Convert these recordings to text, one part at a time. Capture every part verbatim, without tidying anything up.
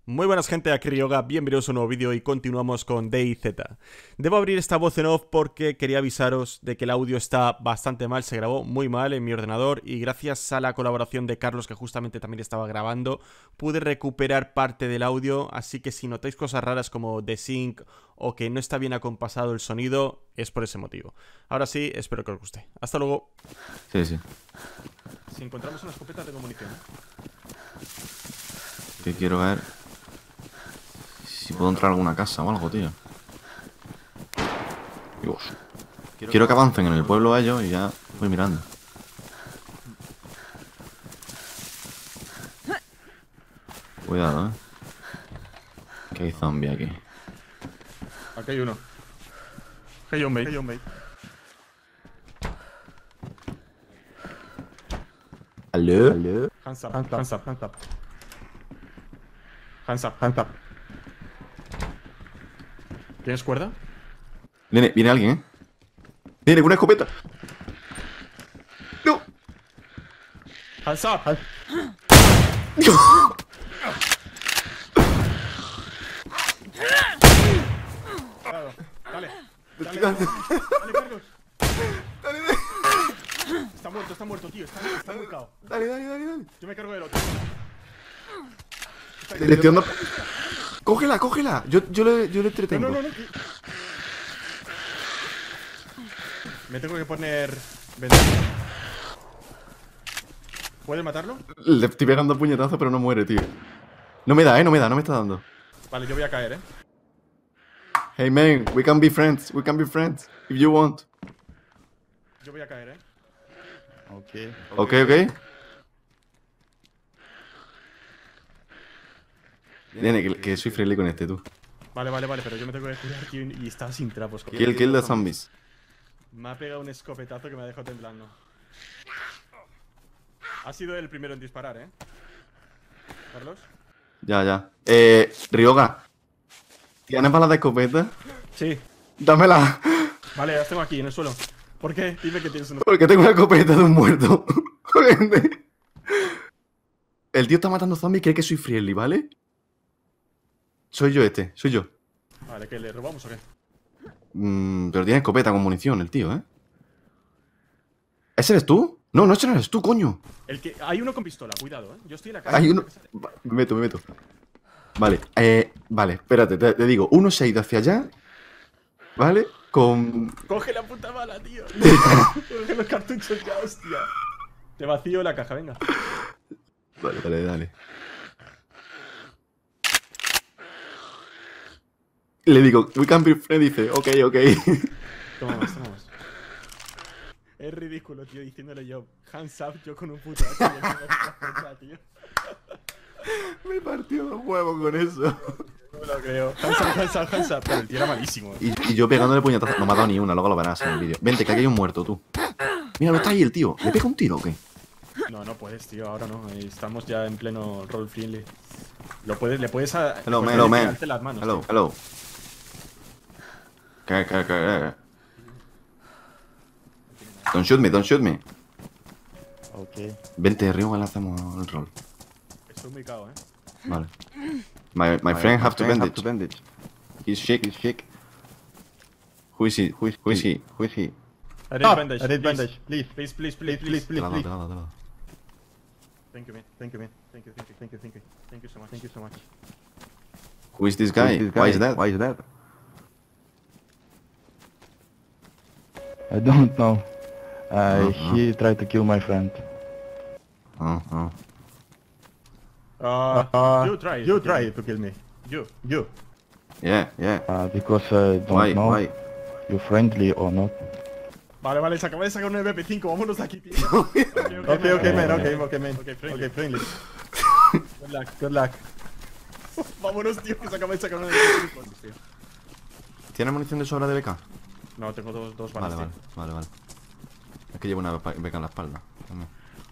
Muy buenas gente, aquí Ryoga, bienvenidos a un nuevo vídeo y continuamos con DayZ. Debo abrir esta voz en off porque quería avisaros de que el audio está bastante mal, se grabó muy mal en mi ordenador y gracias a la colaboración de Carlos, que justamente también estaba grabando, pude recuperar parte del audio, así que si notáis cosas raras como desync o que no está bien acompasado el sonido, es por ese motivo. Ahora sí, espero que os guste. Hasta luego. Sí, sí. Si encontramos una escopeta tengo munición. Que quiero ver si puedo entrar a alguna casa o algo, tío. Dios. Quiero que avancen en el pueblo ellos y ya voy mirando. Cuidado, eh. Que hay zombie aquí. Aquí hay uno. Hey, hombre. Hey, hombre. ¿Aló? Hands up, hands up, hands up, hands up. Hands up, hands up. ¿Tienes cuerda? Viene, viene alguien, eh. Viene con una escopeta. ¡No! Hands up. Hands... Dale, dale, dale, dale, Carlos. Dale, dale. Está muerto, está muerto, tío, está, está muy cao. Dale, dale, dale, dale. Yo me cargo del otro. Le, le estoy dando... Cógela, cógela. Yo, yo, le, yo le entretengo. No, no, no, no. Me tengo que poner... ventaja. ¿Puedes matarlo? Le estoy pegando puñetazos, pero no muere, tío. No me da, eh, no me da, no me está dando. Vale, yo voy a caer, eh. Hey man, we can be friends, we can be friends, if you want. Yo voy a caer, eh. Ok. Ok, ok. Nene, que, que soy friendly con este, tú. Vale, vale, vale, pero yo me tengo que curar, tío, y estaba sin trapos. Kill, kill the zombies. Me ha pegado un escopetazo que me ha dejado temblando. Ha sido el primero en disparar, ¿eh? Carlos. Ya, ya. Eh, Ryoga. ¿Tienes balas de escopeta? Sí. Dámela. Vale, las tengo aquí, en el suelo. ¿Por qué? Dime que tienes una... Porque tengo una escopeta de un muerto. El tío está matando zombies y cree que soy friendly, ¿vale? Soy yo este, soy yo. Vale, ¿qué? ¿Le robamos o qué? Mm, pero tiene escopeta con munición el tío, ¿eh? ¿Ese eres tú? No, no, ese no eres tú, coño. El que... Hay uno con pistola, cuidado, ¿eh? Yo estoy en la calle. Hay uno... Va, Me meto, me meto. Vale, eh... Vale, espérate, te, te digo. Uno se ha ido hacia allá. ¿Vale? Con... Coge la puta bala, tío. Coge los cartuchos ya, hostia. Te vacío la caja, venga. Vale, dale, dale. Le digo, we can be friends, dice, ok, ok. Toma más, toma más. Es ridículo, tío, diciéndole yo hands up, yo con un puto hacha, tío. Me partió los huevos con eso. No me lo creo. Hands up, hands up, hands up. Pero el tío era malísimo. Y, y yo pegándole puñetazos. No me ha dado ni una, luego lo verás en el vídeo. Vente, que aquí hay un muerto, tú. Mira, no está ahí el tío. ¿Le pega un tiro o qué? No, no puedes, tío, ahora no. Estamos ya en pleno roll friendly. Lo puedes, le puedes a... Hello, man, puedes hello, man. pegarte las manos, Hello, tío. hello. ¿Qué, qué, qué? Don't shoot me, don't shoot me. Ok. Vente, Ryoga, le hacemos el rol. Estoy muy cao, eh. Vale. My, my friend have to bandage. bandage. He's sick. He's sick. Who is he? Who is, who is he? Who is he? I need Ah, bandage, I need please. bandage, please. Please, please, please, Please, please. please, Te la please. he dado, te la he dado, te la he dado. Thank you, man. Thank you, man. Thank you, thank you, thank you, thank you. Thank you so much. Thank you so much. Who is this Who guy? is this Why guy? is that? Why is that? I don't know. Uh, Uh-huh. He tried to kill my friend. Oh, oh. Uh, Uh, you try. You to kill try me. to kill me. You, you. Yeah, yeah. Uh, because I don't Why, know why? you friendly or not. Vale, vale, se acaba de sacar un M P cinco, vámonos de aquí, tío. Okay, okay, man. Okay, okay, man. Okay, friendly. Okay, friendly. Good luck, good luck. Vámonos, tío, que se acaba de sacar un M P cinco, tío. ¿Tienes munición de sobra de B K? No, tengo dos, dos Vale, balas, vale, tío. vale, vale. Es que llevo una B K en la espalda. También.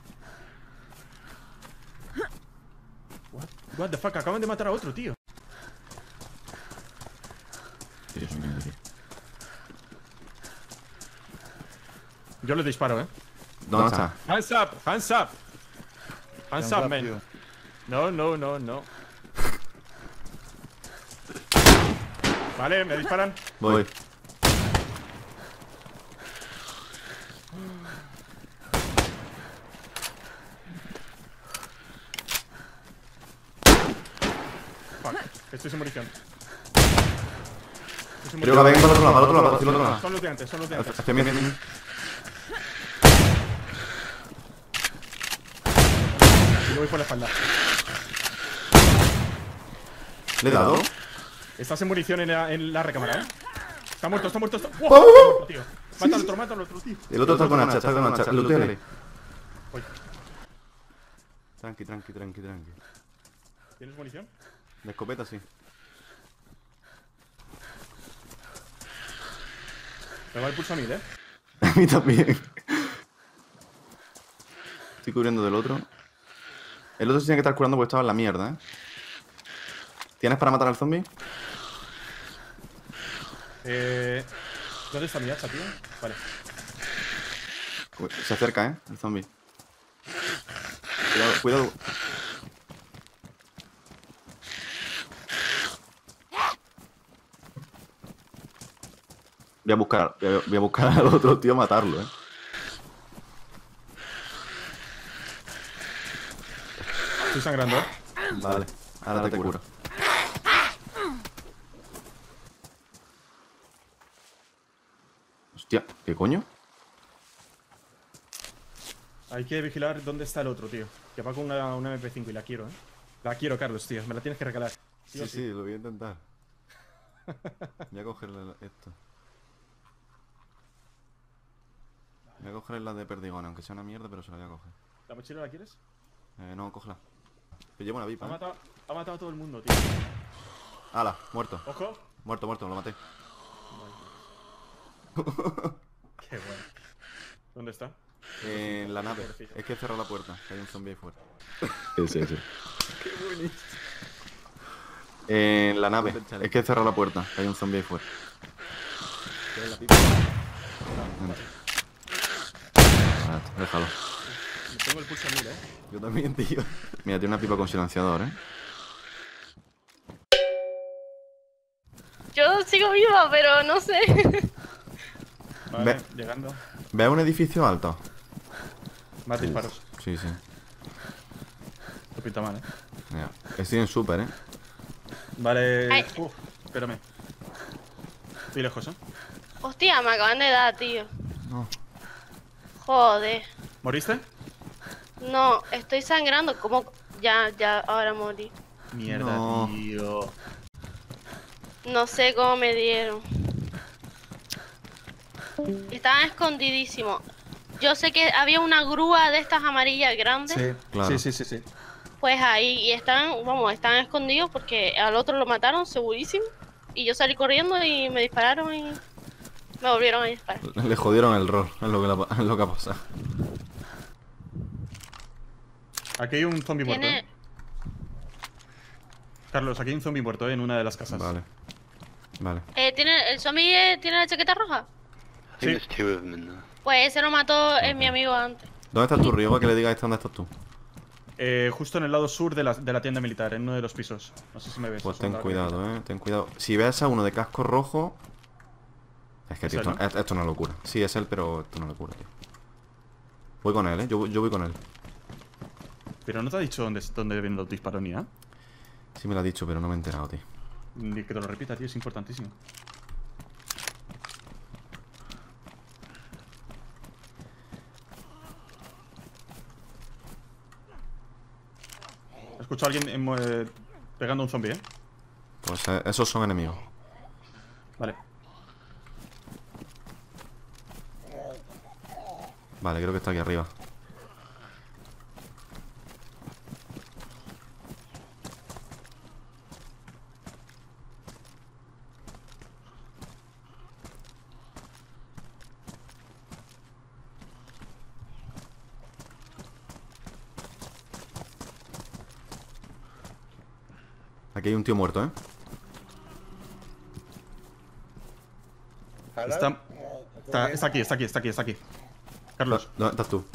What? What the fuck, acaban de matar a otro, tío. Dios mío, tío. Yo le disparo, eh. ¿Dónde está? Hands up, hands up. Hands Hands up, up, man. you. No, no, no, no. Vale, me disparan. Voy. Fuck, estoy sin munición. Estoy sin Creo que munición. venga para el otro lado, para el otro lado, para el otro lado. Son looteantes, son looteantes. Estoy bien, bien, bien. Y le voy por la espalda. ¿Le he dado? Estás en munición en la, en la recámara, ¿eh? Está muerto, está muerto, está... ¡Wow! ¡Oh! Está muerto, tío. Mata al otro, mata al otro, tío. El otro está con hacha, está con hacha. Looteale. Voy. Tranqui, tranqui, tranqui, tranqui. ¿Tienes munición? De escopeta, sí. Me va el pulso a mil, ¿eh? A mí también. Estoy cubriendo del otro. El otro se tiene que estar curando porque estaba en la mierda, ¿eh? ¿Tienes para matar al zombie? Eh... ¿Dónde está mi hacha, tío? Vale. Uy, se acerca, ¿eh? El zombie. Cuidado, cuidado. Voy a buscar, voy a, voy a buscar al otro tío a matarlo, ¿eh? Estoy sangrando, ¿eh? Vale, ahora te curo. Hostia, ¿qué coño? Hay que vigilar dónde está el otro, tío. Que va con una, una eme pe cinco y la quiero, ¿eh? La quiero, Carlos, tío. Me la tienes que regalar. Sí, o sí, lo voy a intentar. Voy a cogerle esto. Voy a cogerle la de perdigón, aunque sea una mierda, pero se la voy a coger. ¿La mochila la quieres? Eh, no, cógela. Que llevo una Ha pipa, ¿eh? matado, ha matado a todo el mundo, tío. ¡Hala! Muerto. Ojo. Muerto, muerto, lo maté. Qué bueno. ¿Dónde está? En la nave. Pobrecillo. Es que he cerrado la puerta, que hay un zombie ahí fuera. Ese, ese. Qué bonito. En la nave. Es que he cerrado la puerta, que hay un zombie ahí fuera. Vale, déjalo. Tengo el pulso a mil, ¿eh? Yo también, tío. Mira, tiene una pipa con silenciador, ¿eh? Yo sigo viva, pero no sé. Vale, Ve. llegando. ¿Ves un edificio alto? Más disparos. Sí, sí. No pinta mal, ¿eh? Mira, estoy en súper, ¿eh? Vale. Ay. Uf, espérame. Estoy lejos, ¿eh? Hostia, me acaban de dar, tío. No. Joder. ¿Moriste? No, estoy sangrando. ¿Cómo? Ya, ya, ahora morí. Mierda, No. tío. No sé cómo me dieron. Estaban escondidísimos. Yo sé que había una grúa de estas amarillas grandes. Sí, Claro. sí, sí, sí, sí. Pues ahí, y están, vamos, están escondidos porque al otro lo mataron, segurísimo. Y yo salí corriendo y me dispararon y me volvieron a disparar. Le jodieron el rol, es lo que, la- es lo que ha pasado. Aquí hay un zombie muerto, Tiene... ¿eh? Carlos, aquí hay un zombie muerto, ¿eh? En una de las casas. Vale. Vale. Eh, ¿tiene, ¿El zombie eh, tiene la chaqueta roja? Sí. There's two of them in there. Pues ese lo mató eh, mi amigo antes. ¿Dónde estás tú, Río? Para que le digas dónde estás tú. Eh, justo en el lado sur de la, de la tienda militar, en uno de los pisos. No sé si me ves. Pues es ten un lado cuidado, eh. Ten cuidado. Si ves a uno de casco rojo. Es que, Es tío, él, esto, ¿no? esto es una locura. Sí, es él, pero esto es una locura, tío. Voy con él, eh. Yo, voy- yo voy con él. Pero no te ha dicho dónde, dónde vienen los disparos ni nada. Sí me lo ha dicho, pero no me he enterado, tío. Ni que te lo repita, tío, es importantísimo. Escucho a alguien en mo- eh, pegando a un zombie, ¿eh? Pues eh, esos son enemigos. Vale. Vale, creo que está aquí arriba. Aquí hay un tío muerto, ¿eh? Está, está, está aquí, está aquí, está aquí, está aquí. Carlos, ¿Dónde estás tú?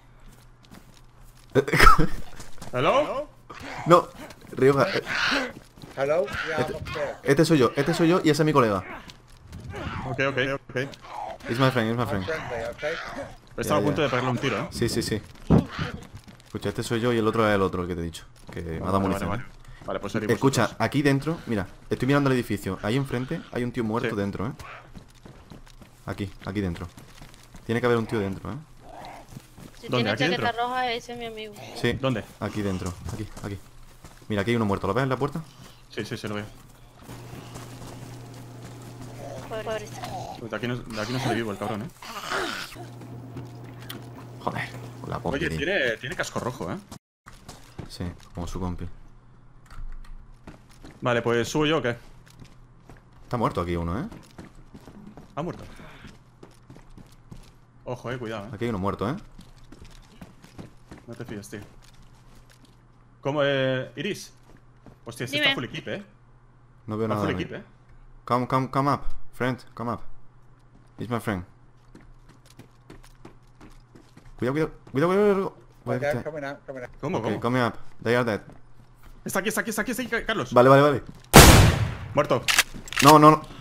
¿hello? No, Rioja. eh, Hello? Yeah, I'm Este, upstairs. este soy yo, este soy yo y ese es mi colega. Ok, ok, ok. It's my friend, it's my I'm friend. friendly, okay? Estaba Ya, a punto ya. de pegarle un tiro, ¿eh? Sí, sí, sí. Escucha, este soy yo y el otro es el otro, el que te he dicho. Que me ha dado Vale, munición. vale, ¿eh? vale. Vale, pues seréis Escucha, vosotros. aquí dentro, mira, estoy mirando el edificio. Ahí enfrente hay un tío muerto Sí. dentro, ¿eh? Aquí, aquí dentro. Tiene que haber un tío dentro, ¿eh? Si ¿Dónde? tiene ¿Aquí chaqueta dentro? roja, ese es mi amigo. Sí. ¿Dónde? Aquí dentro, aquí, aquí. Mira, aquí hay uno muerto. ¿Lo ves en la puerta? Sí, sí, se lo veo. Pobrecito. De aquí no, de aquí no sale vivo el cabrón, ¿eh? Joder, con la compi, Oye, tío. tiene, tiene casco rojo, ¿eh? Sí, como su compi. Vale, pues ¿subo yo o qué? Está muerto aquí uno, ¿eh? Ha muerto. Ojo, eh, cuidado, eh. Aquí hay uno muerto, ¿eh? No te fíes, tío. ¿Cómo, eh, Iris? Hostia, este Dime. está full equip, eh. No veo Está nada. full de equip, mí. eh. Come, come, come up. Friend, come up. It's my friend. Cuidado, cuidado, cuidado, cuidado, cuidado. Where Okay, the- coming out, coming out. ¿Cómo, Okay, cómo? come up. They are dead. Está aquí, está aquí, está aquí, está aquí, Carlos. Vale, vale, vale. Muerto. No, no, no.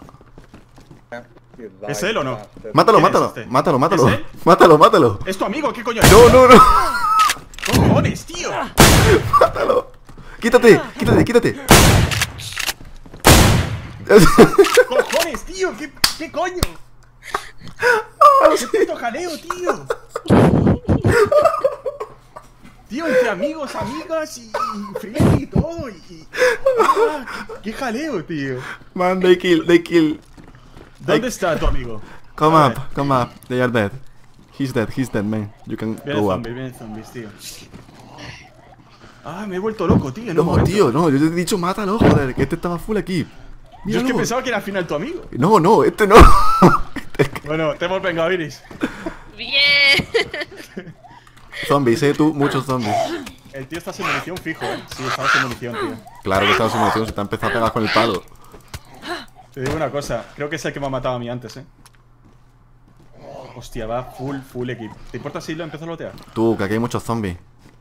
You ¿Es lying él o no? bastard. Mátalo, ¿Quién es mátalo. este? Mátalo, mátalo. ¿Es él? Mátalo, mátalo. ¿Es tu amigo? ¿Qué coño es? No, no, no. ¡Cojones, tío! Mátalo. Quítate, quítate, quítate. ¡Cojones, tío! ¿Qué, qué coño? ¡Qué puto jaleo, tío! Tío, entre amigos, amigas y, y friend y todo. Y, y- ¡Ah! qué, ¡Qué jaleo, tío! Man, they kill, they kill. ¿Dónde está tu amigo? Come A up, ver. come up. They are dead. He's dead, he's dead, man. You can Viene go up. zombies, viene zombies, tío. Ah, me he vuelto loco, tío. en un No, momento. tío, no. Yo te he dicho mátalo, joder. Que este estaba full aquí. Yo es Míralo. que pensaba que era al final tu amigo. No, no, este no. Bueno, te hemos vengado, Iris. Bien. Zombies, eh, tú, muchos zombies. El tío está sin munición fijo, eh. Sí, estaba sin munición, tío. Claro que estaba sin munición, se te ha empezado a pegar con el palo. Te digo una cosa, creo que es el que me ha matado a mí antes, eh. Hostia, va full, full equip. ¿Te importa si lo empiezo a lotear? Tú, que aquí hay muchos zombies.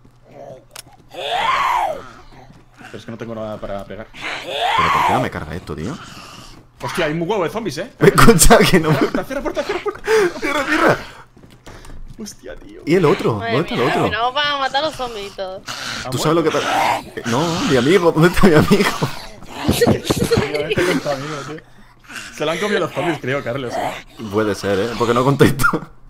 Pero es que no tengo nada para pegar. Pero ¿por qué no me carga esto, tío? Hostia, hay un huevo de zombies, eh. Escucha que no me... Puerta, cierra puerta, cierra puerta. ¡Tierra, tierra! Hostia, tío. ¿Y el otro? Madre ¿Dónde está el mía, otro? no van a matar a los zombies y todo. ¿Tú sabes lo que te... No, mi amigo, ¿dónde está mi amigo? Tío, vete con tu amigo, tío. Se lo han comido los zombies, creo, Carlos, eh. Puede ser, ¿eh? Porque no contesto.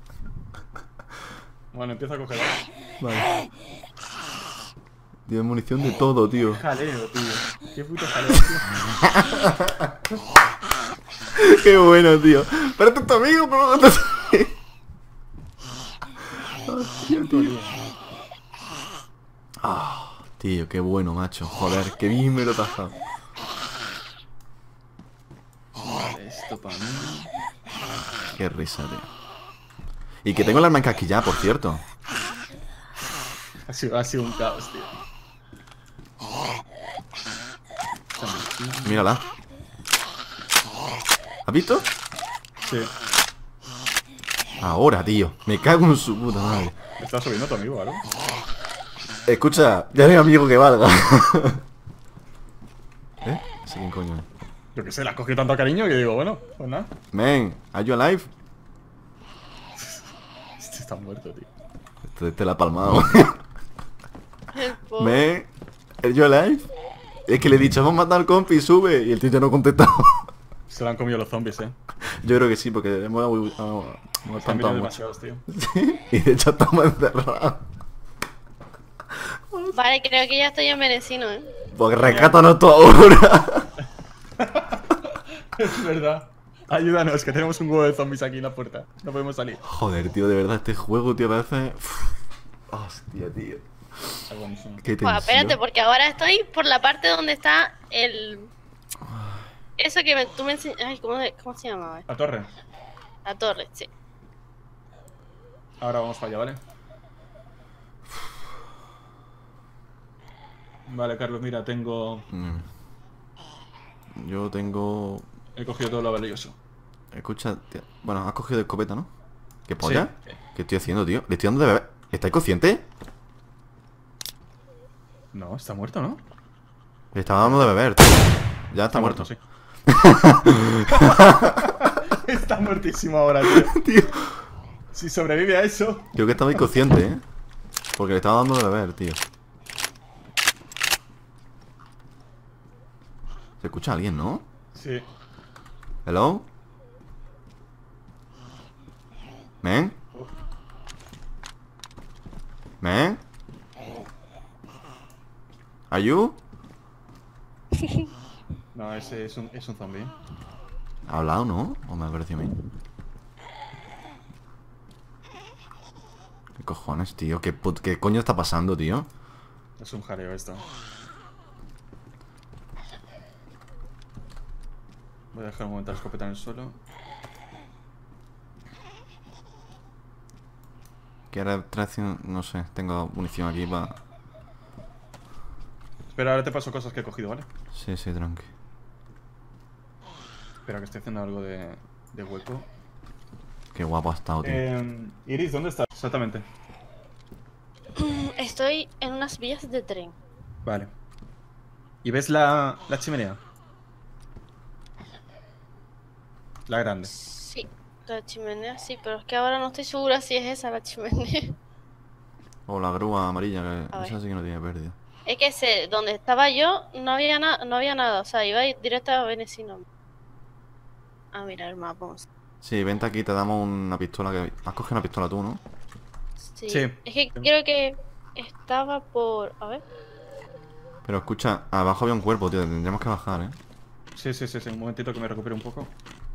Bueno, empiezo a coger. Vale. Tío, munición de todo, tío. Jaleo, tío. Qué puto jaleo, tío. Qué bueno, tío. Pero este es tu amigo, pero no está... Ah, tío, qué bueno, macho. Joder, qué bien me lo he pasado. Vale, esto para mí. Qué risa, tío. Y que tengo el arma encasquillada, por cierto. Ha sido, ha sido un caos, tío. Mírala. ¿Has visto? Sí. Ahora, tío. Me cago en su puta madre. Me está subiendo tu amigo, ¿vale? Escucha, ya no hay amigo que valga. ¿Eh? Sí, ¿quién coño es? Yo que sé, la has cogido tanto cariño que digo, bueno, pues nada. Man, are you alive? Este está muerto, tío. Este, este la ha palmado. El pobre. Man, are you alive? Es que le he dicho, vamos a matar al compi, sube. Y el tío ya no ha contestado. Se lo han comido los zombies, eh. Yo creo que sí, porque hemos, hemos, hemos Están espantado viniendo mucho. demasiados, tío. Y de hecho estamos encerrados. Vale, creo que ya estoy en Menecino, eh. Porque rescátanos tú ahora. Es verdad. Ayúdanos, que tenemos un huevo de zombies aquí en la puerta. No podemos salir. Joder, tío, de verdad, este juego, tío, parece... Hostia, tío. Está buenísimo. Qué Bueno, tensión. espérate, porque ahora estoy por la parte donde está el... Eso que me- tú me enseñaste... Ay, ¿cómo, ¿cómo se llamaba? La torre. La torre, sí. Ahora vamos para allá, ¿vale? Vale, Carlos, mira, tengo... Mm. Yo tengo... He cogido todo lo valioso. Escucha, tío. Bueno, has cogido escopeta, ¿no? ¿Qué polla? Sí. ¿Qué estoy haciendo, tío? ¿Le estoy dando de beber? ¿Estáis conscientes? No, está muerto, ¿no? Le estaba dando de beber, tío. Ya está, muerto. sí. Está muertísimo ahora, tío. Tío. Si sobrevive a eso. Creo que estaba inconsciente, ¿eh? Porque le estaba dando de beber, tío. Se escucha a alguien, ¿no? Sí. Hello. ¿Men? ¿Men? ¿Are you? No, ese es un, es un zombie. ¿Ha hablado, no? ¿O me ha parecido a mí? ¿Qué cojones, tío? ¿Qué, put- ¿Qué coño está pasando, tío? Es un jaleo esto. Voy a dejar un momento la escopeta en el suelo. ¿Qué retracción? No sé, tengo munición aquí para... Espera, ahora te paso cosas que he cogido, ¿vale? Sí, sí, tranqui. Espera, que estoy haciendo algo de, de hueco. Qué guapo ha estado, tío. Eh, Iris, ¿dónde estás? Exactamente. Estoy en unas vías de tren. Vale. ¿Y ves la, la chimenea? La grande. Sí, la chimenea sí, pero es que ahora no estoy segura si es esa la chimenea. O la grúa amarilla, que A esa ver. sí que no tiene pérdida. Es que sé, donde estaba yo no había nada, no había nada, o sea, iba a ir directo a Venecino. A mirar el mapa, vamos. Sí, vente aquí, te damos una pistola que... Has cogido una pistola tú, ¿no? Sí. Sí. Es que creo que estaba por, a ver. Pero escucha, abajo había un cuerpo, tío, tendríamos que bajar, ¿eh? Sí, sí, sí, sí. Un momentito que me recupere un poco.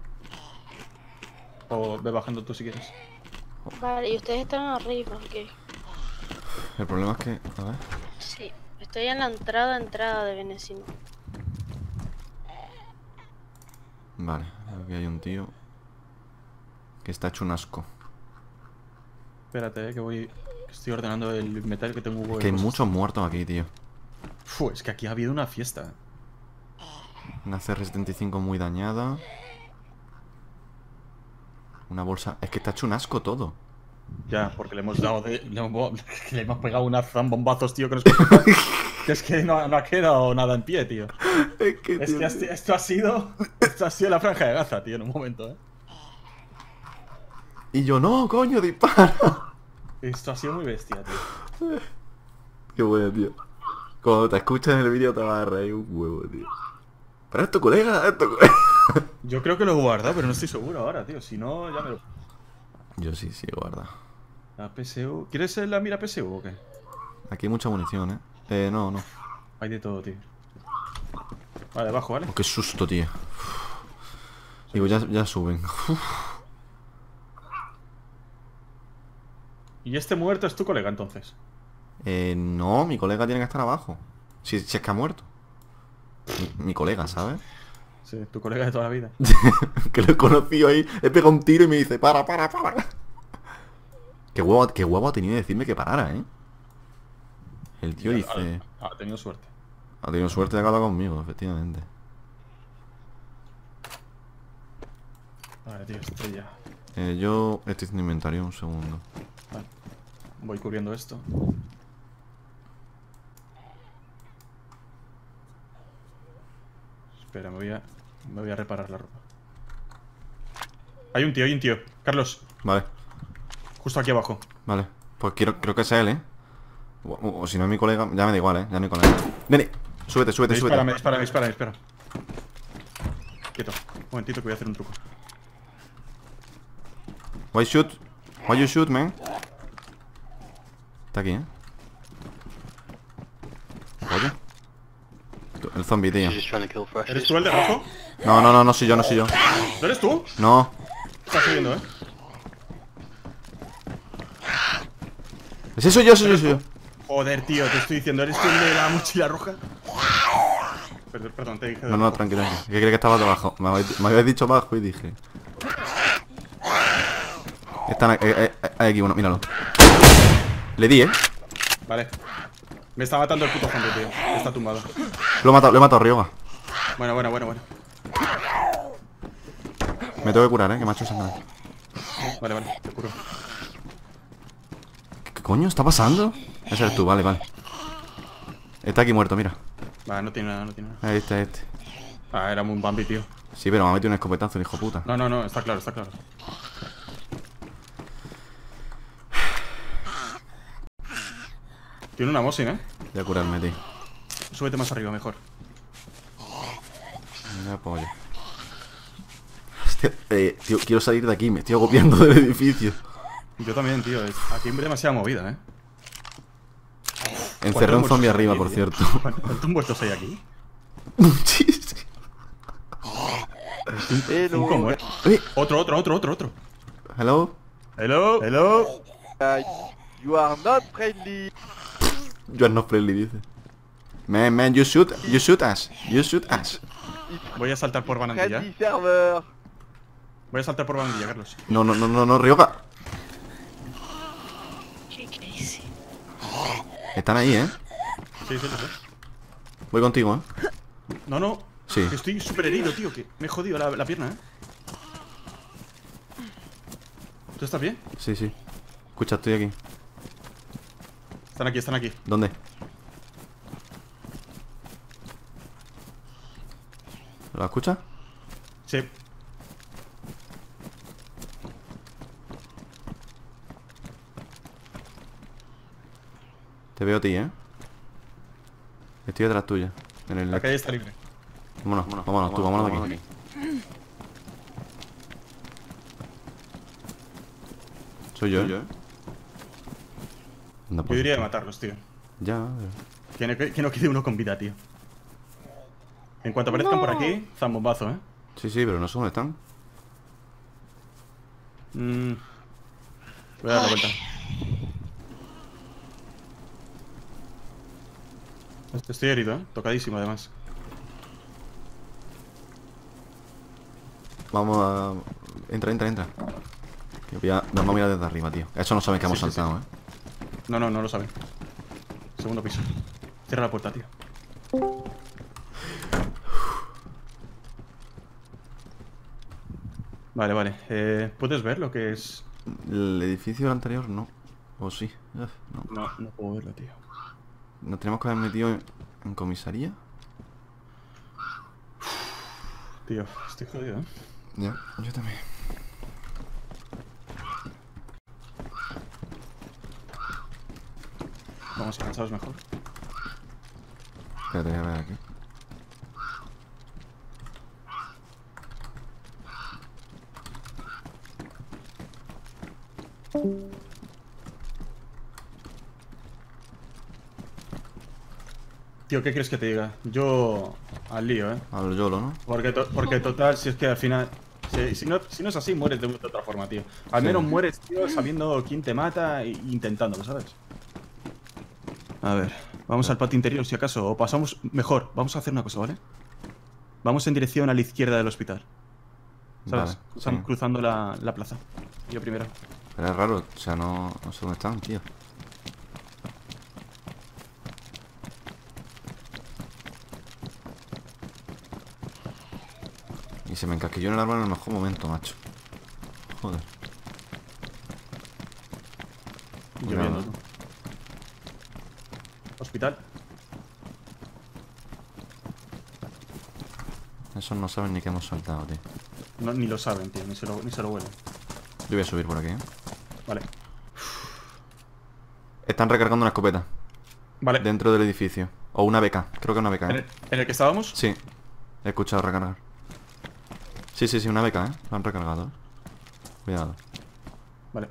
O ve bajando tú si quieres. Vale, y ustedes están arriba, ok. El problema es que... A ver... Sí, estoy en la entrada, entrada de Venecino. Vale, aquí hay un tío que está hecho un asco. Espérate, eh, que voy... que estoy ordenando el metal que tengo. Es que hay muchos muertos aquí, tío. Fu, es que aquí ha habido una fiesta. Una C R setenta y cinco muy dañada. Una bolsa... Es que está hecho un asco todo. Ya, porque le hemos dado de... Le hemos, le hemos pegado unas zambombazos, tío, que nos... que es que no, no ha quedado nada en pie, tío. Es que, Es que asti- esto ha sido... Esto ha sido la franja de Gaza, tío, en un momento, eh. Y yo, no, coño, dispara. Esto ha sido muy bestia, tío. Qué bueno, tío. Cuando te escuchas en el vídeo te vas a reír un huevo, tío. Pero es tu colega, es tu colega. Yo creo que lo he guardado, pero no estoy seguro ahora, tío. Si no, ya me lo... Yo sí, sí, guarda. La P S U... ¿Quieres la mira P S U o qué? Aquí hay mucha munición, ¿eh? Eh, no, no. Hay de todo, tío. Vale, abajo, ¿vale? Oh, qué susto, tío. Digo, ya, ya suben. Y este muerto es tu colega, entonces. Eh, no, mi colega tiene que estar abajo. Si, si es que ha muerto. Mi, mi colega, ¿sabes? Sí, tu colega de toda la vida. Que lo he conocido ahí. He pegado un tiro y me dice, para, para, para. Qué huevo, qué huevo ha tenido de decirme que parara, ¿eh? El tío dice... Ah, ha tenido suerte. Ha tenido suerte de acabar conmigo, efectivamente. Vale, tío, estrella. Eh, yo estoy haciendo inventario, un segundo. Vale. Voy cubriendo esto. Espera, me voy a... Me voy a reparar la ropa. Hay un tío, hay un tío. Carlos, Vale, justo aquí abajo. vale. Pues quiero, creo que es él, ¿eh? O, o- o si no es mi colega, ya me da igual, ¿eh? Ya no hay colega. Nene, súbete, súbete, Me súbete. dispara, me dispara, me dispara, me dispara. Quieto. Un momentito que voy a hacer un truco. Why shoot? Why you shoot, man? Está aquí, ¿eh? Oye. El zombie, tío. ¿Eres tú el de rojo? No, no, no, no soy yo, no soy yo. ¿No eres tú? No. Estás subiendo, ¿eh? Ese soy yo, soy yo, soy yo. Joder, tío, te estoy diciendo, ¿eres tú el de la mochila roja? Perdón, perdón, te dije de No, no, rojo. tranquilo, tranquilo. Que creía que estaba debajo. Me habéis, me habéis dicho abajo y dije. Están aquí, eh, eh, hay aquí uno, míralo. Le di, ¿eh? Vale. Me está matando el puto fondo, tío. Está tumbado. Lo he matado, lo he matado, Ryoga. Bueno, bueno, bueno, bueno. Me tengo que curar, ¿eh? Que me ha hecho sangrar. Vale, vale, te curo. ¿Qué coño está pasando? Ese eres tú, vale, vale. Está aquí muerto, mira. Va, no tiene nada, no tiene nada. Ahí está este. Ah, era un Bambi, tío. Sí, pero me ha metido un escopetazo, el hijo puta. No, no, no, está claro, está claro. Tiene una Mosin, ¿eh? Voy a curarme, tío. Súbete más arriba, mejor. Me apoyo. Hostia, eh, tío, quiero salir de aquí, me estoy agobiando del edificio. Yo también, tío. es- Aquí hay demasiada movida, ¿eh? Encerré un ¿Cuántos zombie muertos arriba, hay, por tío? cierto. ¿Cuántos muertos hay aquí? Muchísimo. Cinco muertos. Eh, Otro, otro, otro, otro, otro. hello. Hello. Hello? You are not friendly. You are not friendly, dice. Man, man, you shoot, you shoot us. You shoot us. Voy a saltar por barandilla. Friendly server. Voy a saltar por barandilla, Carlos. No, no, no, no, no, Ryoga. Qué crazy. Están ahí, eh. Sí, sí, lo sé. Voy contigo, eh. No, no. Sí. Que estoy súper herido, tío. Que me he jodido la, la pierna, ¿eh? ¿Tú estás bien? Sí, sí. Escucha, estoy aquí. Están aquí, están aquí. ¿Dónde? ¿Lo escuchas? Sí. Te veo a ti, eh. Estoy detrás tuya. En el... La calle está libre. Vámonos, vámonos, vámonos, tú, vámonos de aquí. Soy yo, ¿eh? Anda, Yo pues. diría de matarlos, tío. Ya, Que no, que no quede uno con vida, tío. En cuanto aparezcan por aquí, zambombazo, ¿eh? sí, sí, pero no sé dónde están. Mm. Voy a dar la vuelta. Estoy herido, ¿eh? Tocadísimo, además. Vamos a... Entra, entra, entra. Que voy a... Vamos a mirar desde arriba, tío. Eso no saben que hemos Sí, sí, saltado, eh. No, no, no lo saben. Segundo piso. Cierra la puerta, tío. Vale, vale. Eh, ¿Puedes ver lo que es? El edificio anterior no. O sí. Uf, no. No, no puedo verlo, tío. Nos tenemos que haber metido en, en comisaría. Tío, estoy jodido, ¿eh? Ya, yo también. Vamos cansados mejor. Espérate, voy a ver aquí. Tío, ¿qué quieres que te diga? Yo al lío, ¿eh? Hablo YOLO, ¿no? Porque, to- porque total, si es que al final... Si, si no, si no es así, mueres de, de otra forma, tío. Al Sí. menos mueres, tío, sabiendo quién te mata e intentándolo, ¿sabes? A ver, vamos al patio interior si acaso, o pasamos... Mejor, vamos a hacer una cosa, ¿vale? Vamos en dirección a la izquierda del hospital. ¿Sabes? Vale, Están sí. cruzando la, la plaza. Yo primero. Pero es raro, o sea, no, no sé dónde están, tío. Y se me encasquilló en el arma en el mejor momento, macho. Joder. Lloviendo, Cuidado. ¿no? Hospital. Esos no saben ni que hemos saltado, tío. No, ni lo saben, tío, ni se lo, ni se lo huelen. Yo voy a subir por aquí, ¿eh? Vale. Están recargando una escopeta Vale. dentro del edificio. O una B K, creo que una B K, ¿En ¿eh? el, en el que estábamos? Sí, he escuchado recargar. Sí, sí, sí, una B K, ¿eh? Lo han recargado, ¿eh? Cuidado. Vale.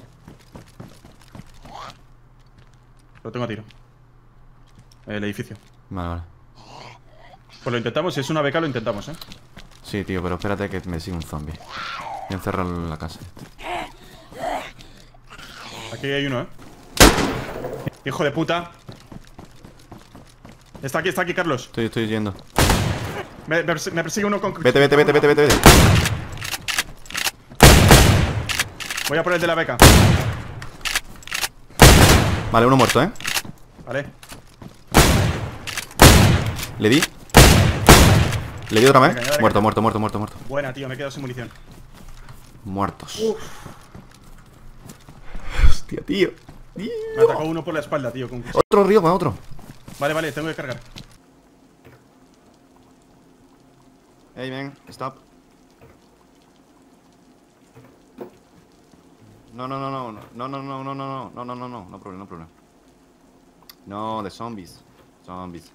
Lo tengo a tiro. El edificio. Vale, vale. Pues lo intentamos, si es una beca lo intentamos, ¿eh? Sí, tío, pero espérate que me sigue un zombie. Voy a encerrar la casa. Aquí hay uno, ¿eh? Hijo de puta. Está aquí, está aquí, Carlos. Estoy, estoy yendo. Me, me persi- me persigue uno con... Vete, vete, vete, vete, vete, vete. Voy a por el de la beca. Vale, uno muerto, ¿eh? Vale. Le di. Le di otra vez. Venga, ya, venga, Muerto, ya. muerto, muerto, muerto, muerto. Buena, tío, me he quedado sin munición. Muertos. Hostia, tío. Me atacó uno por la espalda, tío. Con... Otro río, va otro. Vale, vale, tengo que cargar. Hey, man, stop. No, no, no, no, no, no, no, no, no, no, no, no, no, no, no, no problem, no problem. No, the zombies. Zombies.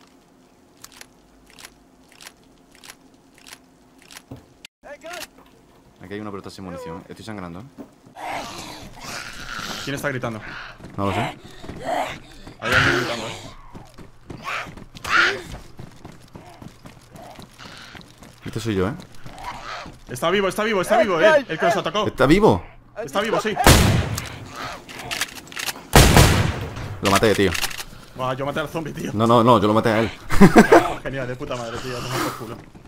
Aquí hay una pelota sin munición. Estoy sangrando. ¿Quién está gritando? No lo sé. Hay alguien gritando, eh. Este soy yo, ¿eh? Está vivo, está vivo, está vivo, eh. El que nos atacó. ¿Está vivo? Está vivo, sí. Lo maté, tío. Buah, yo maté al zombie, tío. No, no, no, yo lo maté a él. Genial, de puta madre, tío. Toma por culo.